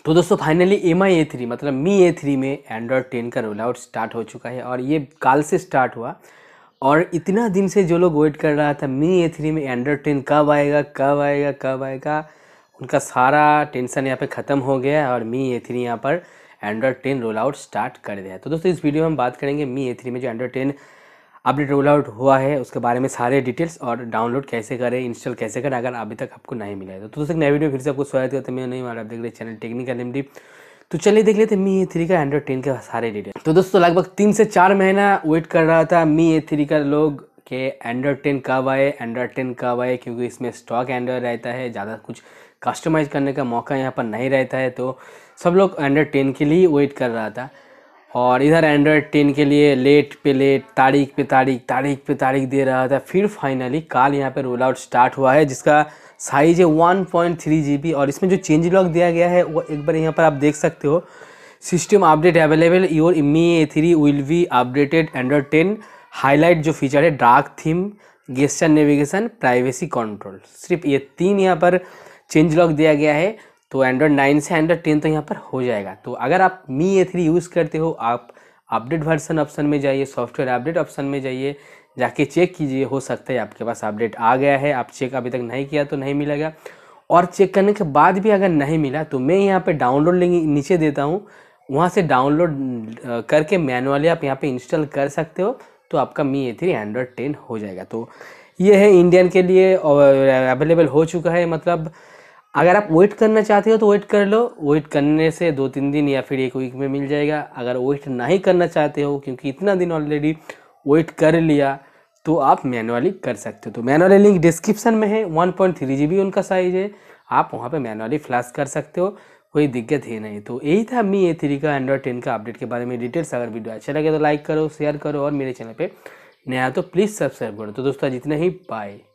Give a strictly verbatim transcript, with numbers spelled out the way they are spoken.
तो दोस्तों finally M I A three मतलब मी ए थ्री में एंड्रॉयड टेन का रोल आउट स्टार्ट हो चुका है और ये कल से स्टार्ट हुआ। और इतना दिन से जो लोग वेट कर रहा था मी ए थ्री में एंड्रॉयड टेन कब आएगा कब आएगा कब आएगा, उनका सारा टेंशन यहाँ पे ख़त्म हो गया है और मी ए थ्री यहाँ पर Android ten roll out start कर दिया है। तो दोस्तों इस वीडियो में हम बात करेंगे मी ए थ्री में जो Android ten update roll out हुआ है उसके बारे में सारे डिटेल्स और डाउनलोड कैसे करें, इंस्टॉल कैसे करें अगर अभी तक आपको नहीं मिला है तो। तो दोस्तों नया वीडियो फिर से आपको स्वागत करते हैं। मैं नहीं मारा, आप देख रहे चैनल टेक्निकल एमडी। तो चलिए देख लेते हैं मी ए थ्री का एंड्रॉयड टेन के सारे डिटेल। तो दोस्तों लगभग तीन से चार महीना वेट कर रहा था मी ए थ्री का लोग कि एंड्रॉयड टेन कब आए एंड्रॉयड टेन कब आए, क्योंकि इसमें स्टॉक एंड्रॉयड रहता है, ज़्यादा कुछ कस्टमाइज़ करने का मौका यहाँ पर नहीं रहता है। तो सब लोग एंड्रॉयड टेन के लिए वेट कर रहा था और इधर एंड्रॉयड टेन के लिए लेट पे लेट, तारीख पे तारीख तारीख पे तारीख दे रहा था। फिर फाइनली कल यहाँ पे रोल आउट स्टार्ट हुआ है जिसका साइज है one point three G B और इसमें जो चेंज लॉग दिया गया है वो एक बार यहाँ पर आप देख सकते हो। System update available, your Mi A three will be updated Android ten. Highlight जो फीचर है dark theme, gesture navigation, privacy control, सिर्फ ये तीन यहाँ पर चेंज लॉग दिया गया है। तो एंड्रॉयड नाइन से एंड्रॉयड टेन तो यहाँ पर हो जाएगा। तो अगर आप मी ए थ्री यूज़ करते हो आप अपडेट वर्जन ऑप्शन में जाइए, सॉफ्टवेयर अपडेट ऑप्शन में जाइए, जाके चेक कीजिए, हो सकता है आपके पास अपडेट आ गया है। आप चेक अभी तक नहीं किया तो नहीं मिलेगा, और चेक करने के बाद भी अगर नहीं मिला तो मैं यहाँ पे डाउनलोड लिंक नीचे देता हूँ, वहाँ से डाउनलोड करके मैनुअली आप यहाँ पे इंस्टॉल कर सकते हो। तो आपका Mi A three Android ten हो जाएगा। तो ये है इंडियन के लिए अवेलेबल हो चुका है। मतलब अगर आप वेट करना चाहते हो तो वेट कर लो, वेट करने से दो तीन दिन या फिर एक वीक में मिल जाएगा। अगर वेट नहीं करना चाहते हो क्योंकि इतना दिन ऑलरेडी वेट कर लिया तो आप मैनुअली कर सकते हो। तो मैनुअली लिंक डिस्क्रिप्शन में है, one point three G B उनका साइज है, आप वहाँ पे मैनुअली फ्लैश कर सकते हो, कोई दिक्कत है नहीं। तो यही था मी ए थ्री का एंड्रॉयड टेन का अपडेट के बारे में डिटेल्स। अगर वीडियो अच्छा लगे तो लाइक करो, शेयर करो और मेरे चैनल पे नया तो प्लीज़ सब्सक्राइब करो। तो दोस्तों जितने ही बाय।